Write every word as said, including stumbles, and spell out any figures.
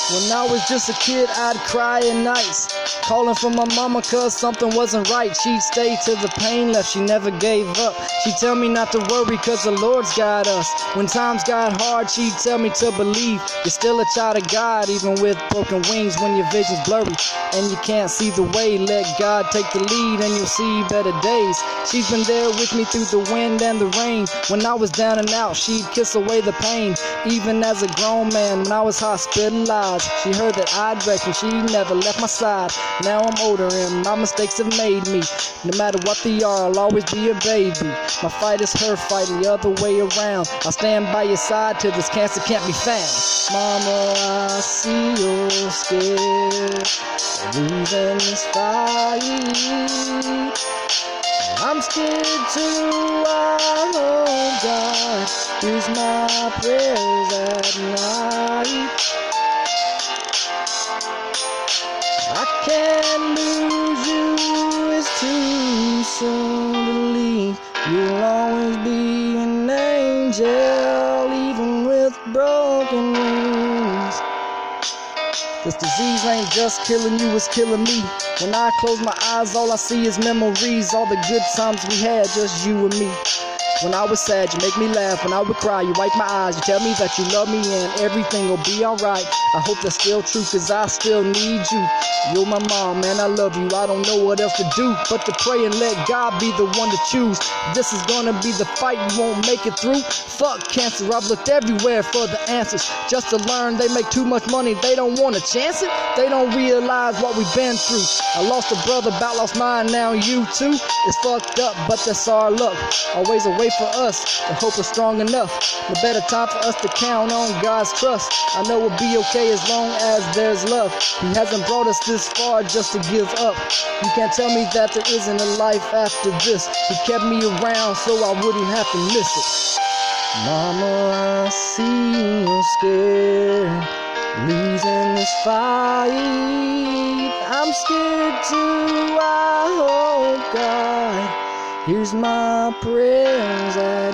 When I was just a kid, I'd cry at nights, calling for my mama cause something wasn't right. She'd stay till the pain left, she never gave up. She'd tell me not to worry cause the Lord's got us. When times got hard, she'd tell me to believe you're still a child of God, even with broken wings. When your vision's blurry and you can't see the way, let God take the lead and you'll see better days. She's been there with me through the wind and the rain. When I was down and out, she'd kiss away the pain. Even as a grown man, when I was hospitalized, she heard that I'd wrecked and she never left my side. Now I'm older and my mistakes have made me. No matter what they are, I'll always be a baby. My fight is her fight, the other way around. I'll stand by your side till this cancer can't be found. Mama, I see you're scared of losing this fight. I'm scared too, I hope God hears my prayers at night. I can't lose you, it's too soon to leave. You'll always be an angel, even with broken wings. This disease ain't just killing you, it's killing me. When I close my eyes, all I see is memories. All the good times we had, just you and me. When I was sad, you make me laugh. When I would cry, you wipe my eyes. You tell me that you love me and everything will be alright. I hope that's still true, cause I still need you. You're my mom, man, I love you. I don't know what else to do but to pray and let God be the one to choose. This is gonna be the fight, you won't make it through. Fuck cancer, I've looked everywhere for the answers, just to learn they make too much money, they don't wanna chance it. They don't realize what we've been through. I lost a brother, about lost mine, now you too. It's fucked up, but that's our luck. Always away for us, the hope is strong enough. The better time for us to count on God's trust. I know we'll be okay as long as there's love. He hasn't brought us this far just to give up. You can't tell me that there isn't a life after this. He kept me around so I wouldn't have to miss it. Mama, I see you're scared, losing this fight. I'm scared too, I hope God here's my prayers at